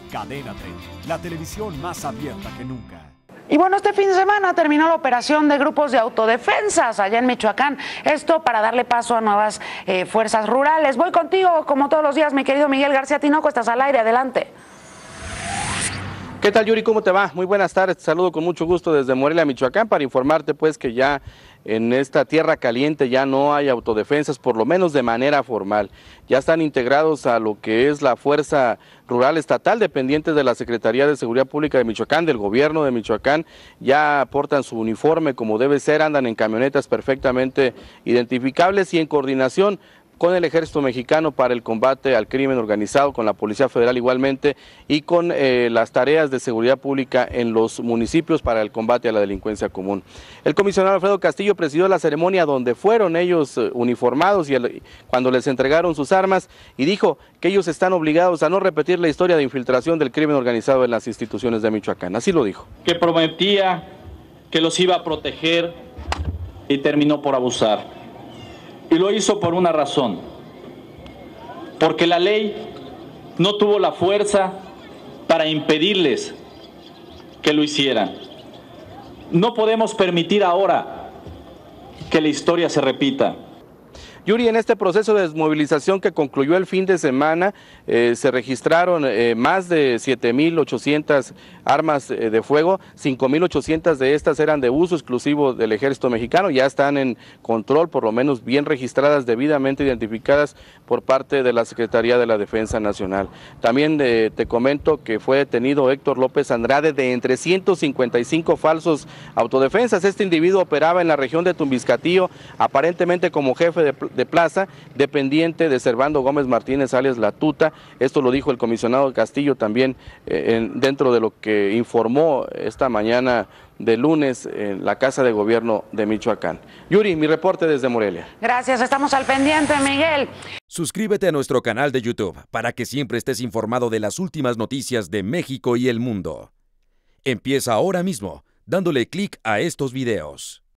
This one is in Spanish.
Cadena 30, la televisión más abierta que nunca. Y bueno, este fin de semana terminó la operación de grupos de autodefensas allá en Michoacán. Esto para darle paso a nuevas fuerzas rurales. Voy contigo, como todos los días, mi querido Miguel García Tinoco. Estás al aire, adelante. ¿Qué tal, Yuri? ¿Cómo te va? Muy buenas tardes. Te saludo con mucho gusto desde Morelia, Michoacán, para informarte pues que ya en esta tierra caliente ya no hay autodefensas, por lo menos de manera formal. Ya están integrados a lo que es la Fuerza Rural Estatal, dependientes de la Secretaría de Seguridad Pública de Michoacán, del gobierno de Michoacán. Ya portan su uniforme como debe ser, andan en camionetas perfectamente identificables y en coordinación con el Ejército Mexicano para el combate al crimen organizado, con la Policía Federal igualmente, y con las tareas de seguridad pública en los municipios para el combate a la delincuencia común. El comisionado Alfredo Castillo presidió la ceremonia donde fueron ellos uniformados y cuando les entregaron sus armas, y dijo que ellos están obligados a no repetir la historia de infiltración del crimen organizado en las instituciones de Michoacán. Así lo dijo. Que prometía que los iba a proteger y terminó por abusar. Y lo hizo por una razón, porque la ley no tuvo la fuerza para impedirles que lo hicieran. No podemos permitir ahora que la historia se repita. Yuri, en este proceso de desmovilización que concluyó el fin de semana, se registraron más de 7.800 armas de fuego, 5.800 de estas eran de uso exclusivo del Ejército Mexicano, ya están en control, por lo menos bien registradas, debidamente identificadas por parte de la Secretaría de la Defensa Nacional. También te comento que fue detenido Héctor López Andrade de entre 155 falsos autodefensas. Este individuo operaba en la región de Tumbiscatío, aparentemente como jefe de plaza, dependiente de Servando Gómez Martínez, alias La Tuta. Esto lo dijo el comisionado Castillo también dentro de lo que informó esta mañana de lunes en la Casa de Gobierno de Michoacán. Yuri, mi reporte desde Morelia. Gracias, estamos al pendiente, Miguel. Suscríbete a nuestro canal de YouTube para que siempre estés informado de las últimas noticias de México y el mundo. Empieza ahora mismo dándole clic a estos videos.